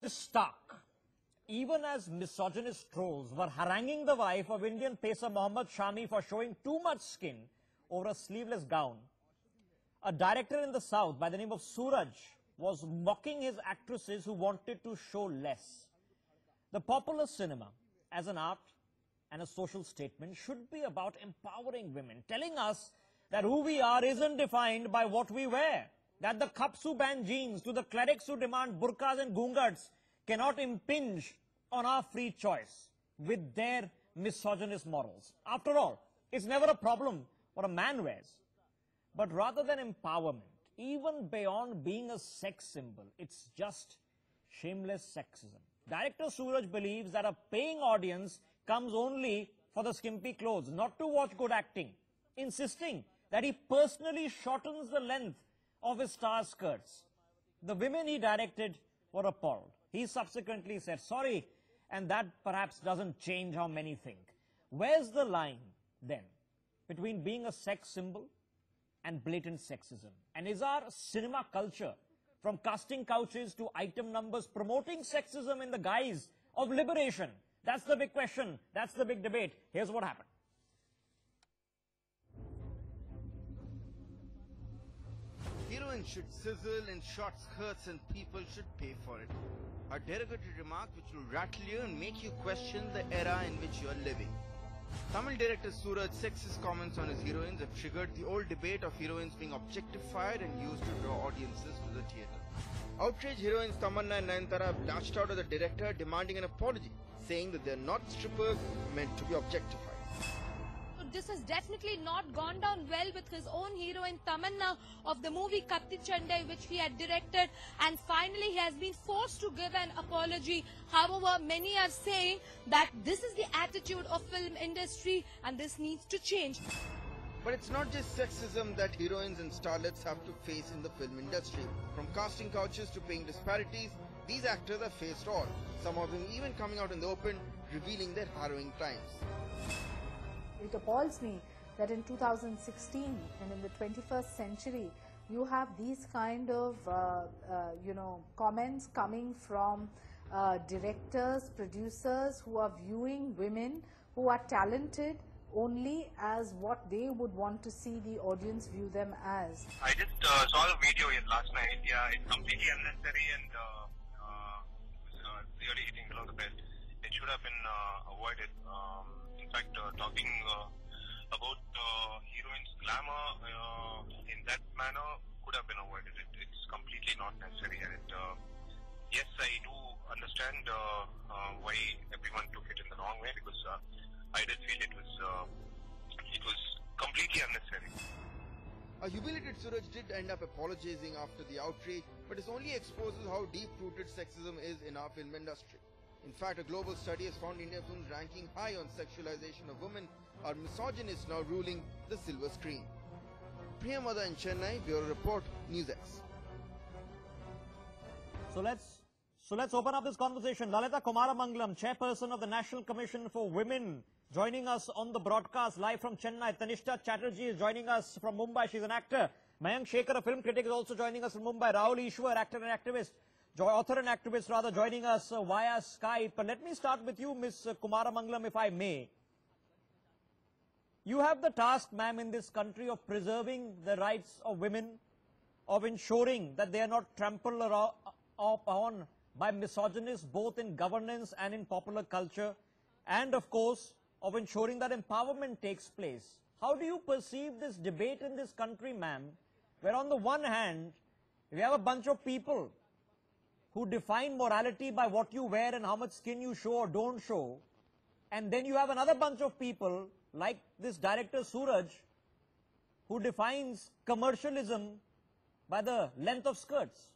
Stark. Even as misogynist trolls were haranguing the wife of Indian pacer Mohammad Shami for showing too much skin over a sleeveless gown, a director in the South by the name of Suraj was mocking his actresses who wanted to show less. The popular cinema, as an art and a social statement, should be about empowering women, telling us that who we are isn't defined by what we wear, that the cups who ban jeans to the clerics who demand burqas and gunghats cannot impinge on our free choice with their misogynist morals. After all, it's never a problem what a man wears, but rather than empowerment, even beyond being a sex symbol, it's just shameless sexism. Director Suraj believes that a paying audience comes only for the skimpy clothes, not to watch good acting, insisting that he personally shortens the length of his star skirts. The women he directed were appalled. He subsequently said sorry, and that perhaps doesn't change how many think. Where's the line, then, between being a sex symbol and blatant sexism? And is our cinema culture, from casting couches to item numbers, promoting sexism in the guise of liberation? That's the big question. That's the big debate. Here's what happened. Heroines should sizzle in short skirts and people should pay for it. A derogatory remark which will rattle you and make you question the era in which you are living. Tamil director Suraj's sexist comments on his heroines have triggered the old debate of heroines being objectified and used to draw audiences to the theatre. Outraged heroines Tamanna and Nayanthara have lashed out at the director, demanding an apology, saying that they are not strippers meant to be objectified. This has definitely not gone down well with his own heroine Tamanna of the movie Katti Chandai, which he had directed, and finally he has been forced to give an apology. However, many are saying that this is the attitude of film industry and this needs to change. But it's not just sexism that heroines and starlets have to face in the film industry. From casting couches to paying disparities, these actors have faced all, some of them even coming out in the open, revealing their harrowing times. It appalls me that in 2016 and in the 21st century, you have these kind of, comments coming from directors, producers who are viewing women who are talented only as what they would want to see the audience view them as. I just saw the video last night. Yeah, it's completely unnecessary and really hitting below the belt. It should have been avoided. In fact, talking about heroines' glamour in that manner could have been avoided. It's completely not necessary. And yes, I do understand why everyone took it in the wrong way, because I did feel it was completely unnecessary. A humiliated Suraj did end up apologizing after the outrage, but this only exposes how deep-rooted sexism is in our film industry. In fact, a global study has found Indian films ranking high on sexualization of women are misogynists now ruling the silver screen. Priyamada in Chennai, Bureau Report, NewsX. So let's open up this conversation. Lalita Kumaramangalam, chairperson of the National Commission for Women, joining us on the broadcast live from Chennai. Tanishta Chatterjee is joining us from Mumbai. She's an actor. Mayank Shekhar, a film critic, is also joining us from Mumbai. Rahul Ishwar, actor and activist. Author and activist, rather, joining us via Skype. Let me start with you, Ms. Kumaramangalam, if I may. You have the task, ma'am, in this country of preserving the rights of women, of ensuring that they are not trampled upon by misogynists, both in governance and in popular culture, and, of course, of ensuring that empowerment takes place. How do you perceive this debate in this country, ma'am, where on the one hand, we have a bunch of people who define morality by what you wear and how much skin you show or don't show, and then you have another bunch of people, like this director Suraj, who defines commercialism by the length of skirts?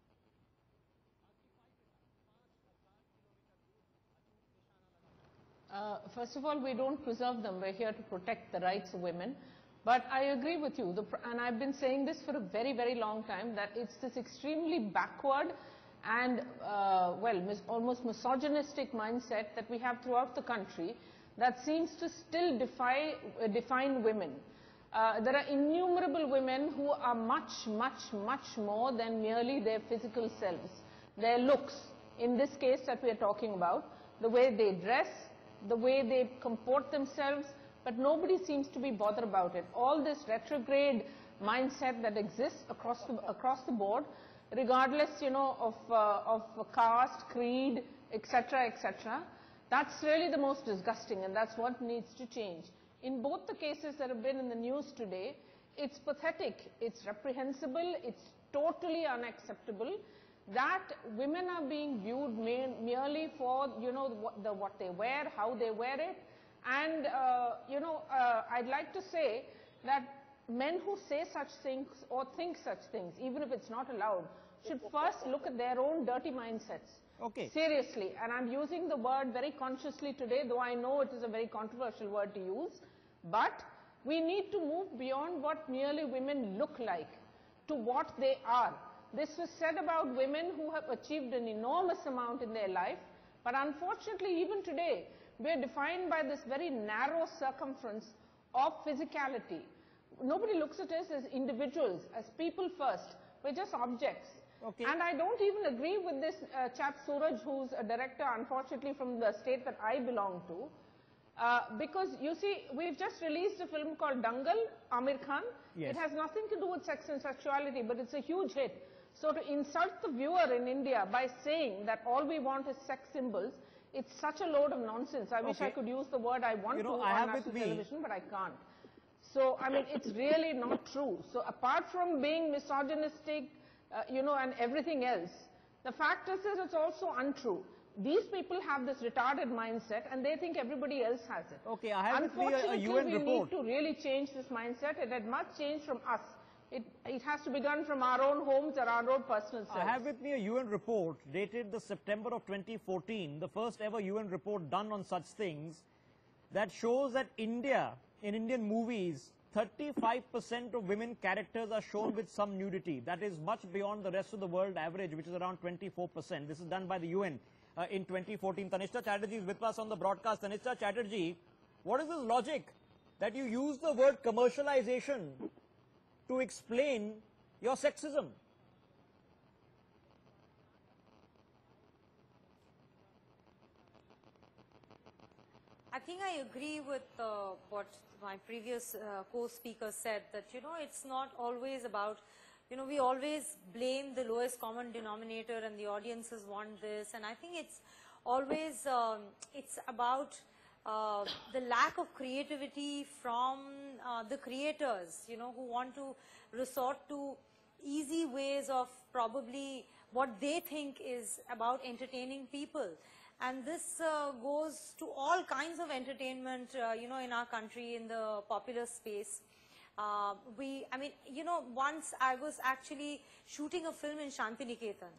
First of all, we don't preserve them. We're here to protect the rights of women. But I agree with you, and I've been saying this for a very, very long time, that it's this extremely backward and, almost misogynistic mindset that we have throughout the country that seems to still define women. There are innumerable women who are much, much, much more than merely their physical selves, their looks, in this case that we are talking about, the way they dress, the way they comport themselves, but nobody seems to be bothered about it. All this retrograde mindset that exists across the board, regardless, you know, of caste, creed, etc., etc., that's really the most disgusting, and that's what needs to change. In both the cases that have been in the news today, it's pathetic, it's reprehensible, it's totally unacceptable that women are being viewed merely for, you know, what they wear, how they wear it. And, you know, I'd like to say that men who say such things or think such things, even if it's not allowed, should first look at their own dirty mindsets. Okay. Seriously. And I'm using the word very consciously today, though I know it is a very controversial word to use. But we need to move beyond what merely women look like to what they are. This was said about women who have achieved an enormous amount in their life, but unfortunately even today we are defined by this very narrow circumference of physicality. Nobody looks at us as individuals, as people first. We're just objects. Okay. And I don't even agree with this chap Suraj, who's a director, unfortunately, from the state that I belong to. Because, you see, we've just released a film called Dangal, Amir Khan. Yes. It has nothing to do with sex and sexuality, but it's a huge hit. So to insult the viewer in India by saying that all we want is sex symbols, it's such a load of nonsense. I wish I could use the word I want to on national television, but I can't. So, I mean, it's really not true. So apart from being misogynistic, you know, and everything else, the fact is that it's also untrue. These people have this retarded mindset and they think everybody else has it. Okay, I have with me a UN we report. need to really change this mindset, and it must change from us. It has to be done from our own homes or our own personal selves. I have with me a UN report dated the September of 2014, the first ever UN report done on such things, that shows that India, in Indian movies, 35% of women characters are shown with some nudity. That is much beyond the rest of the world average, which is around 24%. This is done by the UN in 2014. Tanishta Chatterjee is with us on the broadcast. Tanishta Chatterjee, what is this logic that you use the word commercialization to explain your sexism? I think I agree with what my previous co-speaker said, that, you know, it's not always about, you know, we always blame the lowest common denominator and the audiences want this, and I think it's always, it's about the lack of creativity from the creators, you know, who want to resort to easy ways of probably what they think is about entertaining people. And this goes to all kinds of entertainment, you know, in our country, in the popular space. I mean, you know, once I was actually shooting a film in Shantiniketan,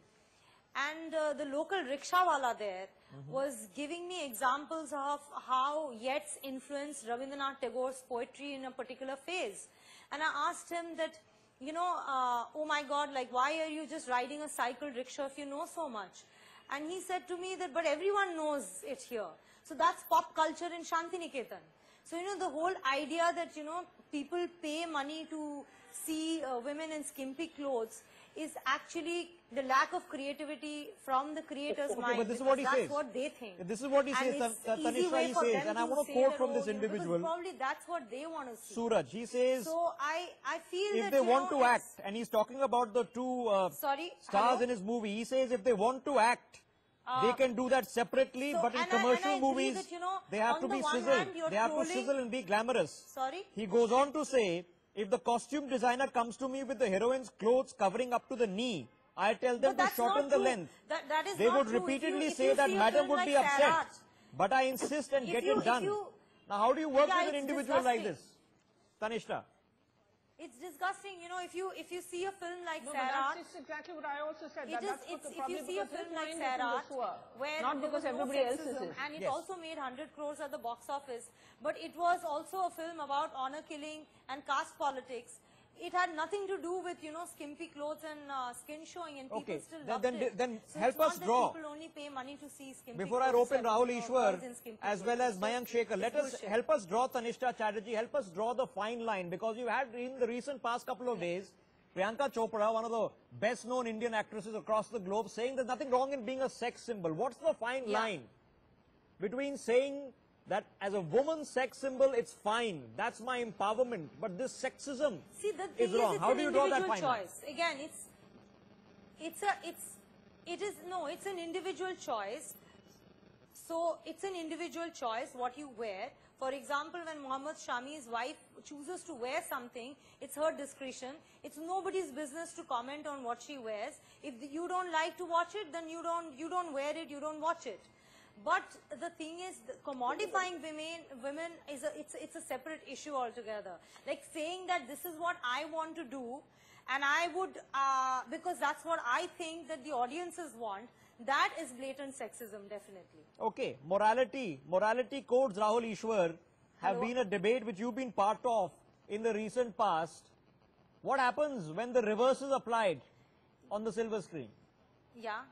and the local rickshawala there was giving me examples of how Yeats influenced Rabindranath Tagore's poetry in a particular phase. And I asked him that, you know, oh my God, like, why are you just riding a cycle rickshaw if you know so much? And he said to me that, but everyone knows it here. So that's pop culture in Shantiniketan. So, you know, the whole idea that, you know, people pay money to see women in skimpy clothes is actually the lack of creativity from the creator's mind. But this is what he that's says. What they think. This is what he says, Tanishta, he says, and I want to quote from this individual. Probably that's what they want to see. Suraj, he says, so I feel if that, they want to act, and he's talking about the two stars in his movie, he says if they want to act, they can do that separately, so, but in commercial movies, that, you know, they have to be sizzled. They have to sizzle and be glamorous. Sorry? He goes on to say, if the costume designer comes to me with the heroine's clothes covering up to the knee, I tell them to shorten the length. That is they not would true. repeatedly say that madam would be upset. But I insist and get it done. Now, how do you work with an individual like this? Tanishta. It's disgusting, you know, if you see a film like No, Sairat. that's exactly what I also said. If you see a film like Sairat, where not because everybody else is it. And it also made 100 crores at the box office, but it was also a film about honor killing and caste politics. It had nothing to do with, you know, skimpy clothes and skin showing, and people still loved it. Then so help us draw. People only pay money to see skimpy Before I clothes open Rahul and, Ishwar, as well as Mayank Shekhar, help us draw, Tanishta Chatterjee, help us draw the fine line, because you had in the recent past couple of days, Priyanka Chopra, one of the best-known Indian actresses across the globe, saying there's nothing wrong in being a sex symbol. What's the fine line between saying that as a woman's sex symbol, it's fine, that's my empowerment, but this sexism is wrong? How do you draw that fine line? Again, it's an individual choice. So it's an individual choice what you wear. For example, when Mohammad Shami's wife chooses to wear something, it's her discretion. It's nobody's business to comment on what she wears. If you don't like to watch it, then you don't wear it, you don't watch it. But the thing is, commodifying women is it's a separate issue altogether. Like saying that this is what I want to do, and I would because that's what I think that the audiences want. That is blatant sexism, definitely. Okay, morality codes, Rahul Ishwar, have been a debate which you've been part of in the recent past. What happens when the reverse is applied on the silver screen? Yeah.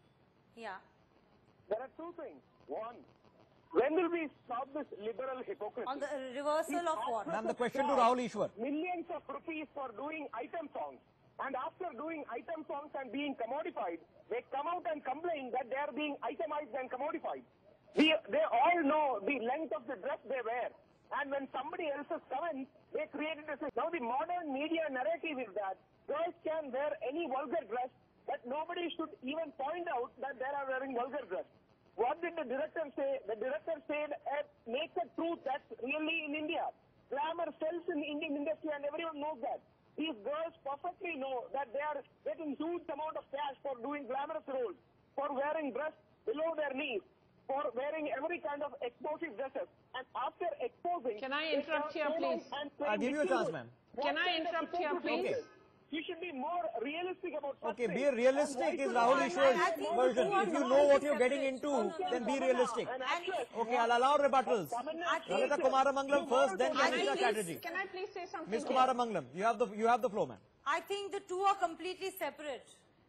There are two things. One, when will we stop this liberal hypocrisy? On the reversal of what? Ma'am, the question to Rahul Ishwar. Millions of rupees for doing item songs. And after doing item songs and being commodified, they come out and complain that they are being itemized and commodified. They all know the length of the dress they wear. And when somebody else's comments, they created this. Now the modern media narrative is that girls can wear any vulgar dress, but nobody should even point out that they are wearing vulgar dress. What did the director say? The director said, make the truth that's really in India. Glamour sells in the Indian industry and everyone knows that. These girls perfectly know that they are getting huge amount of cash for doing glamorous roles, for wearing dress below their knees, for wearing every kind of explosive dresses. And after exposing... Can I interrupt here, please? I'll give you a chance, ma'am. Can I interrupt here, please? Okay. You should be more realistic about such Okay, be things. realistic is Rahul Ishwar's version. If you know what you're getting into, then be realistic. Okay, I'll allow rebuttals. Lalita Kumaramangalam first, then Kanisha Chatterjee. Can I please say something? Ms. Kumaramangalam, you have the floor, ma'am. I think the two are completely separate.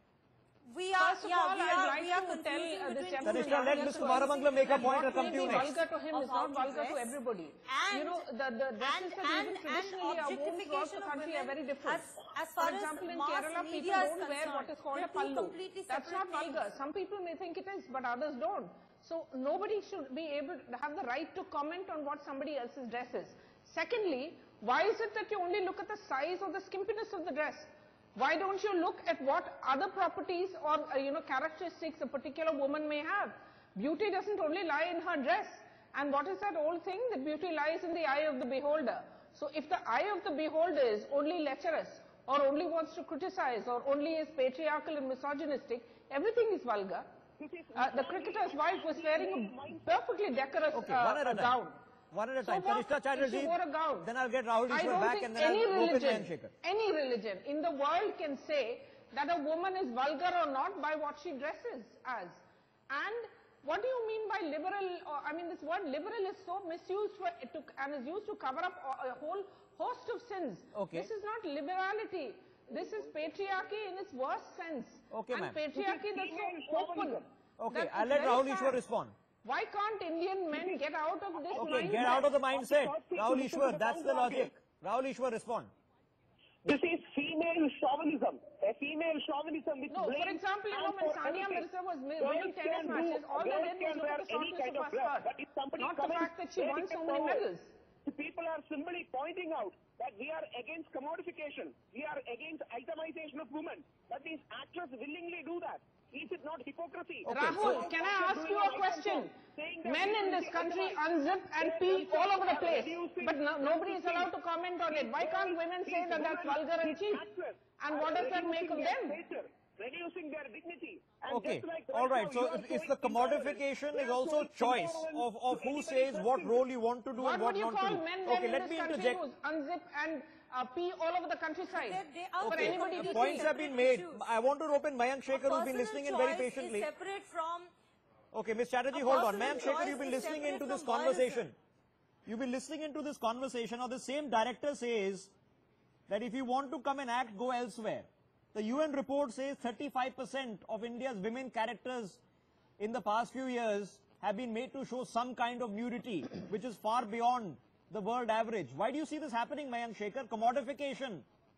We are, First of all, I'd like to tell this gentleman... Tanisha, let Ms. Kumaramangalam make a point. I'll come to you next. Vulgar to him is not vulgar to everybody. And, you know, the dresses that even traditionally are worn throughout the country are very different. As far For example, in as Kerala, people media is don't wear what is called a concerned, pallu. completely That's not separate vulgar. things. Some people may think it is, but others don't. So nobody should be able to have the right to comment on what somebody else's dress is. Secondly, why is it that you only look at the size or the skimpiness of the dress? Why don't you look at what other properties or characteristics a particular woman may have? Beauty doesn't only lie in her dress. And what is that old thing? That beauty lies in the eye of the beholder. So if the eye of the beholder is only lecherous, or only wants to criticize, or only is patriarchal and misogynistic, everything is vulgar. The cricketer's wife was wearing a perfectly decorous gown. One at a time. So what Tanisha Chatterjee, if she wore a gown? then I'll get Rahul I Ishwar don't back think and then I'll open Mayan Shekhar. any religion in the world can say that a woman is vulgar or not by what she dresses as. And what do you mean by liberal? This word liberal is so misused and is used to cover up a whole host of sins. Okay. This is not liberality. This is patriarchy in its worst sense. Okay, and ma'am. patriarchy that's so open. Okay, that I'll it's let very Rahul sad. Ishwar respond. Why can't Indian men get out of this Okay, mindset? get out of the mindset. Rahul Ishwar, that's the logic. Rahul Ishwar, respond. This is female chauvinism. A female chauvinism which No, for blames example, man when for Sania everything. Mirza was Girls winning tennis can matches, all they girls did can was look wear at the any shortness kind of of her dress, skirt, but if somebody not the comments, fact that she they won take so it many forward. medals. The people are simply pointing out that we are against commodification. We are against itemization of women. But these actors willingly do that. Is it not hypocrisy? Okay, Rahul, can I ask you a question? Men in this country unzip and pee all over the place, but nobody is allowed to comment on it. Why can't women say that that's vulgar and cheap? And what does that make of them? Reducing their dignity. And Okay, just like all right. now, So you are it's showing the intolerance. commodification They is are also showing choice intolerance of to who anybody says what person. role you want to do What and would what you not call to do. men Okay, then let in me this country interject. who unzip and pee all over the countryside? They are For Okay, anybody to points see. have been made. I want to rope in Mayank Shekhar, who's been Personal listening in very choice patiently. is separate from Okay, Ms. Chatterjee, A hold on. personal Mayank Shekhar, choice you've been is listening separate into this from conversation. You've been listening into this conversation. Now, the same director says that if you want to come and act, go elsewhere. The UN report says 35% of India's women characters in the past few years have been made to show some kind of nudity, which is far beyond the world average. Why do you see this happening, Mayank Shekhar? Commodification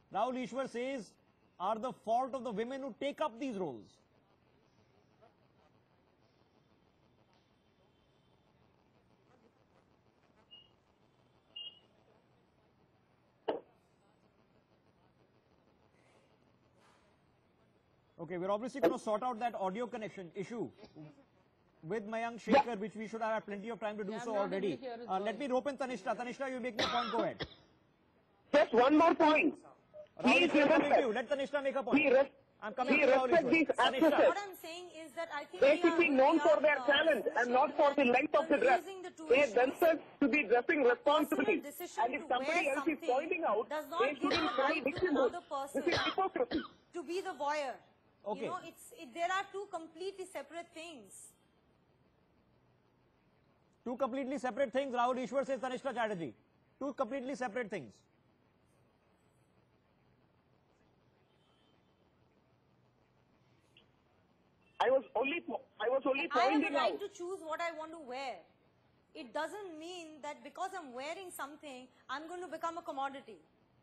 Rahul Ishwar says are the fault of the women who take up these roles. Okay, we're obviously going to sort out that audio connection issue with Mayank Shekhar, which we should have plenty of time to do so already. Let me rope in Tanishta. Tanishta, you make your point, go ahead. Just one more point. Rahul Ishwar, coming to you. Let Tanishta make a point. I'm coming to Rahul Ishwar. Tanishta. What I'm saying is that I think Basically known for their talent and not for the length of the dress. They themselves to be dressing responsibly. And if somebody else is pointing out, they shouldn't cry victimhood. This is hypocrisy. To be the voyeur. Okay. You know, there are two completely separate things. Two completely separate things, Rahul Ishwar says Tanishta Chatterjee. Two completely separate things. I was only pointing I have the right out. to choose what I want to wear. It doesn't mean that because I'm wearing something, I'm going to become a commodity.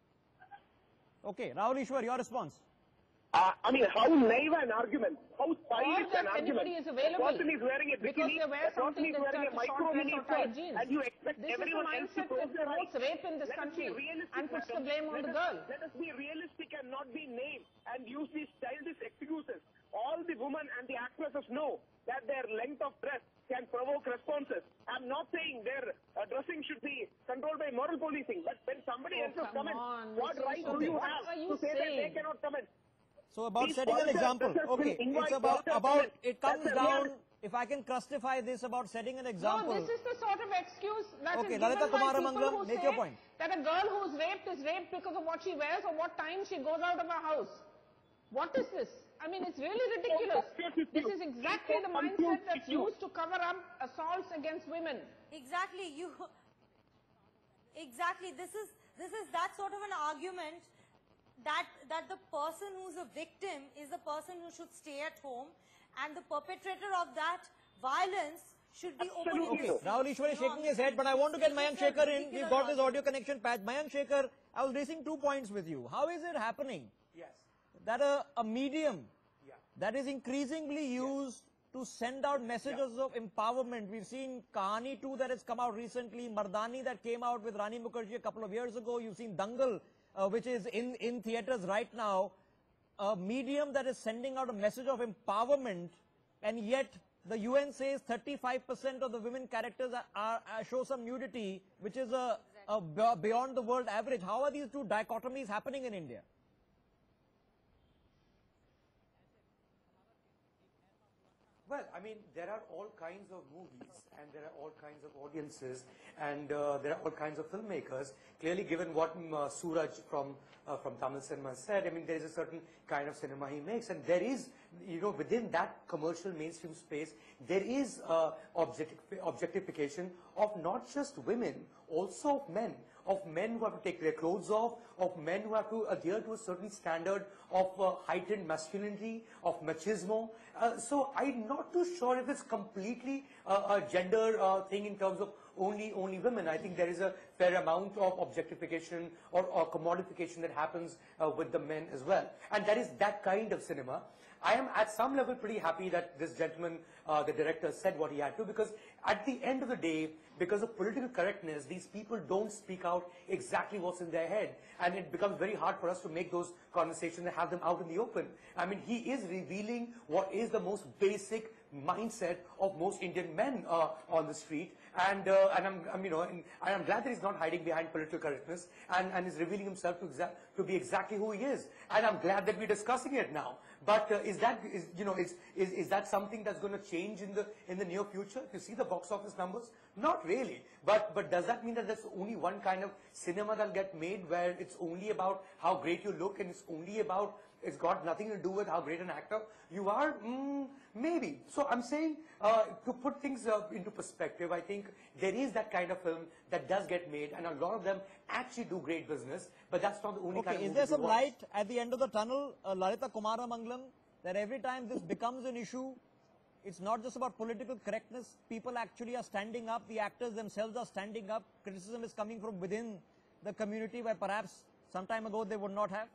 Okay, Rahul Ishwar, your response. I mean, how naive an argument, how Or stylish that an argument. anybody is available. A person is wearing a Because bikini, they wear a person something is wearing a that's micro short mini dress or skirt, tight jeans. and you expect This is the everyone else to mindset close that their eyes. promotes rape in this Let us country be realistic, and puts the madam. blame on the girl. Let us be realistic and not be naive and use these childish excuses. All the women and the actresses know that their length of dress can provoke responses. I'm not saying their dressing should be controlled by moral policing, but when somebody else comments, what right do you have to say that they cannot comment? So about These setting an example, okay, it's about, it comes That's a down, real- if I can crustify this about setting an example. No, this is the sort of excuse that Okay, is Lalita given by Kumaramangalam, people who make say your point. that a girl who's raped is raped because of what she wears or what time she goes out of her house. What is this? I mean, it's really ridiculous. This is exactly the mindset that's used to cover up assaults against women. Exactly. Exactly. This is that sort of an argument that the person who's a victim is the person who should stay at home, and the perpetrator of that violence should be openly Okay, dismissed. Rahul Ishwar is shaking his head, but I want to get Mayank Shekhar in. We've got this audio connection patch. Mayank Shekhar, I was raising 2 points with you. How is it happening that a medium that is increasingly used to send out messages of empowerment? We've seen Kahani 2 that has come out recently, Mardani that came out with Rani Mukherjee a couple of years ago. You've seen Dangal, which is in theatres right now. A medium that is sending out a message of empowerment, and yet the UN says 35% of the women characters show some nudity, which is a beyond the world average. How are these two dichotomies happening in India? Well, I mean, there are all kinds of movies and there are all kinds of audiences and there are all kinds of filmmakers. Clearly, given what Suraj from Tamil cinema said, I mean, there is a certain kind of cinema he makes, and there is, you know, within that commercial mainstream space, there is objectification of not just women, also of men who have to take their clothes off, of men who have to adhere to a certain standard of heightened masculinity, of machismo. So I'm not too sure if it's completely a gender thing in terms of only women. I think there is a fair amount of objectification or commodification that happens with the men as well. And that is that kind of cinema. I am at some level pretty happy that this gentleman, the director, said what he had to, because at the end of the day, because of political correctness, these people don't speak out exactly what's in their head, and it becomes very hard for us to make those conversations and have them out in the open. I mean, he is revealing what is the most basic mindset of most Indian men on the street, and I'm glad that he's not hiding behind political correctness and is revealing himself to be exactly who he is, and I'm glad that we're discussing it now. But is that something that's going to change in the near future? If you see the box office numbers, not really. But does that mean that there's only one kind of cinema that'll get made where it's only about how great you look and it's got nothing to do with how great an actor you are? Maybe. So I'm saying, to put things into perspective, I think there is that kind of film that does get made, and a lot of them actually do great business, but that's not the only kind of Okay, is movie there some we watch. light at the end of the tunnel, Lalita Kumaramangalam, that every time this becomes an issue, it's not just about political correctness, people actually are standing up, the actors themselves are standing up, criticism is coming from within the community where perhaps some time ago they would not have?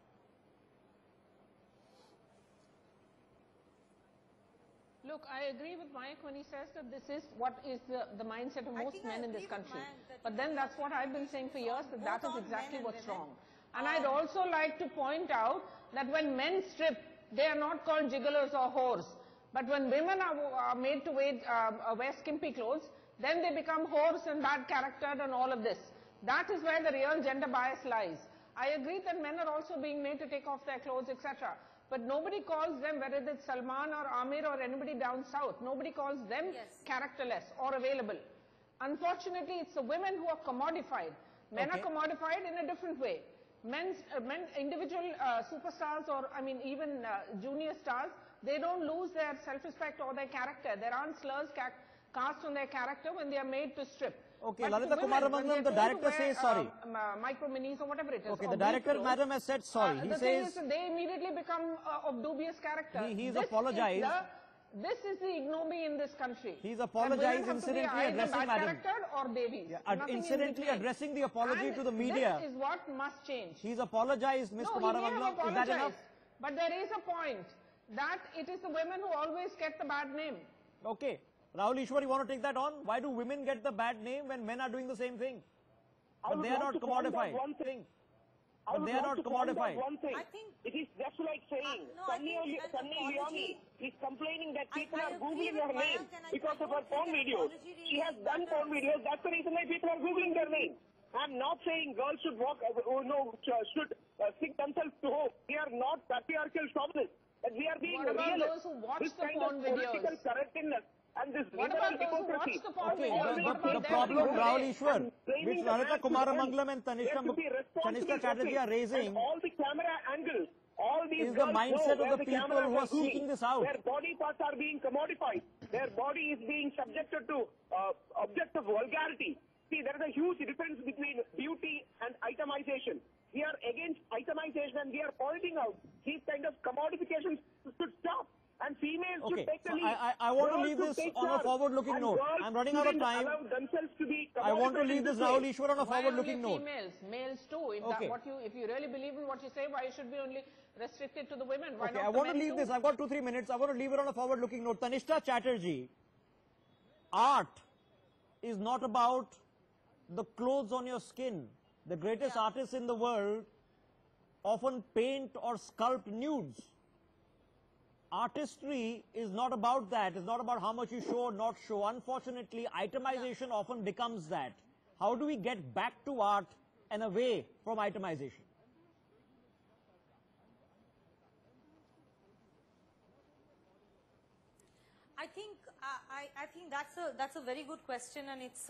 Look, I agree with Mike when he says that this is what is the mindset of most men in this country. But then that's what I've been saying for years, that that is exactly what's wrong. And I'd also like to point out that when men strip, they are not called gigolos or whores. But when women are made to wear skimpy clothes, then they become whores and bad charactered and all of this. That is where the real gender bias lies. I agree that men are also being made to take off their clothes, etc. But nobody calls them, whether it's Salman or Amir or anybody down south, nobody calls them characterless or available. Unfortunately, it's the women who are commodified. Men are commodified in a different way. Individual superstars or, I mean, even junior stars, they don't lose their self-respect or their character. There aren't slurs cast on their character when they are made to strip. Okay, Lalita Kumaramangalam, the director says sorry. Micro minis or whatever it is. Okay, the director, madam, has said sorry. He says they immediately become of dubious character. He's apologized. This is the ignominy in this country. He's apologized, incidentally addressing madam. Or Davies. Incidentally addressing the apology to the media. This is what must change. He's apologized, Ms. Kumaramangalam. Is that enough? But there is a point that it is the women who always get the bad name. Okay. Rahul Ishwar, you want to take that on? Why do women get the bad name when men are doing the same thing? But they are not commodified. But they are not commodified. I think it is just like saying Sunny Leone is complaining that people are Googling her name because of her porn videos. She has done porn videos. That's the reason why people are Googling her name. I'm not saying girls should should stick themselves to home. We are not patriarchal chauvinists. But we are being realists. This kind of political correctness and this liberal hypocrisy. Okay, the problem, Rahul Ishwar, which Lalita Kumaramangalam and Tanishka Chatterjee are raising, all the camera angles, all these is the mindset of the people who are seeking this out. Their body parts are being commodified. Their body is being subjected to objects of vulgarity. See, there is a huge difference between beauty and itemization. We are against itemization and we are pointing out these kind of commodifications should stop. And females should take the lead. I want to leave this on a forward-looking note. I'm running out of time. I want to leave this, Rahul Ishwar, on a forward-looking note. Females, males too. If you really believe in what you say, why should be only restricted to the women? Why not I want to leave this. I've got 2-3 minutes. I want to leave it on a forward-looking note. Tanishka Chatterjee, art is not about the clothes on your skin. The greatest artists in the world often paint or sculpt nudes. Artistry is not about that. It's not about how much you show or not show. Unfortunately, itemization often becomes that. How do we get back to art and away from itemization? I think that's a very good question, and it's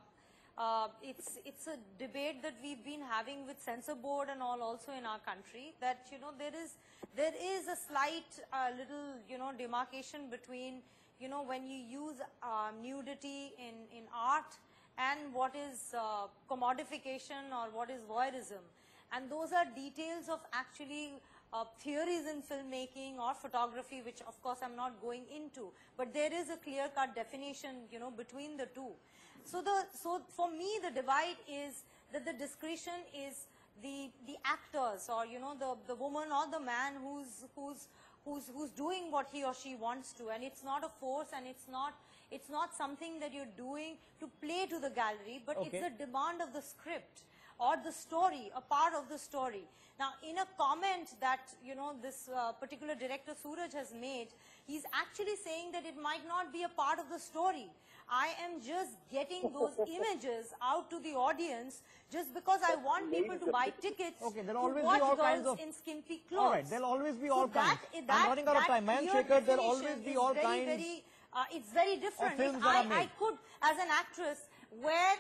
a debate that we've been having with censor board and all also in our country, that there is a slight little demarcation between when you use nudity in art and what is commodification or what is voyeurism, and those are details of actually theories in filmmaking or photography, which of course I'm not going into, but there is a clear-cut definition between the two. So for me the divide is that the discretion is the actors, or the woman or the man who's doing what he or she wants to, and it's not a force, and it's not something that you're doing to play to the gallery, but it's a demand of the script or the story, a part of the story. Now, in a comment that this particular director Suraj has made, he's actually saying that it might not be a part of the story. I am just getting those images out to the audience just because I want people to buy tickets to watch girls in skimpy clothes. All right, there'll always be all kinds. I'm running out of time. Mayank Shekhar, there'll always be all kinds. It's very different. If I could, as an actress, wear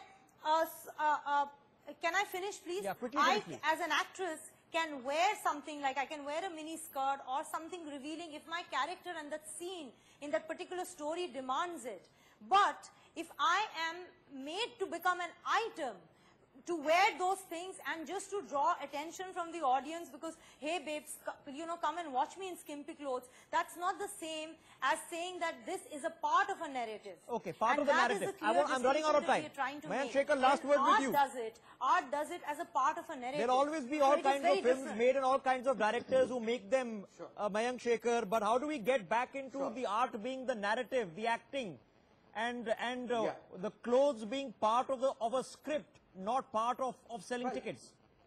can I finish, please? Yeah, quickly, please. As an actress, can wear something like, I can wear a mini skirt or something revealing if my character and that scene in that particular story demands it. But if I am made to become an item, to wear those things and just to draw attention from the audience because, hey babes, come and watch me in skimpy clothes. That's not the same as saying that this is a part of a narrative. Okay, part and of the that is narrative. the clear I'm running out of time. Mayank Shekhar, last word with you. Art does it as a part of a narrative. There'll always be all kinds of films made and all kinds of directors who make them, Mayank Shekhar. But how do we get back into the art being the narrative, the acting, and the clothes being part of a script, not part of selling tickets?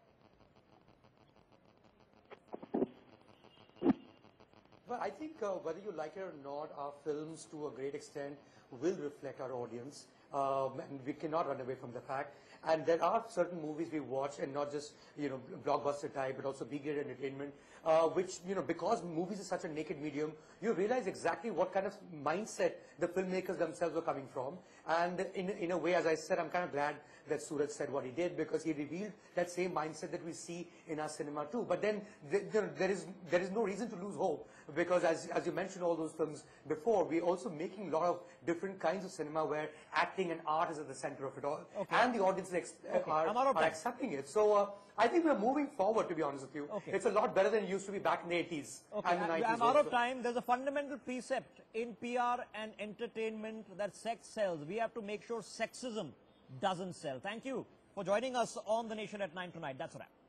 Well, I think whether you like it or not, our films to a great extent will reflect our audience, and we cannot run away from the fact. And there are certain movies we watch, and not just blockbuster type, but also big entertainment, which because movies is such a naked medium, you realize exactly what kind of mindset the filmmakers themselves were coming from. And in a way, as I said, I'm kind of glad that Suraj said what he did, because he revealed that same mindset that we see in our cinema too. But then there is no reason to lose hope, because as you mentioned all those films before, we're also making a lot of different kinds of cinema where acting and art is at the center of it all, and the audience are accepting it. So I think we're moving forward, to be honest with you. It's a lot better than it used to be back in the 80s and the 90s. I'm out of time. There's a fundamental precept in PR and entertainment that sex sells. We have to make sure sexism doesn't sell. Thank you for joining us on The Nation at 9 tonight. That's a wrap.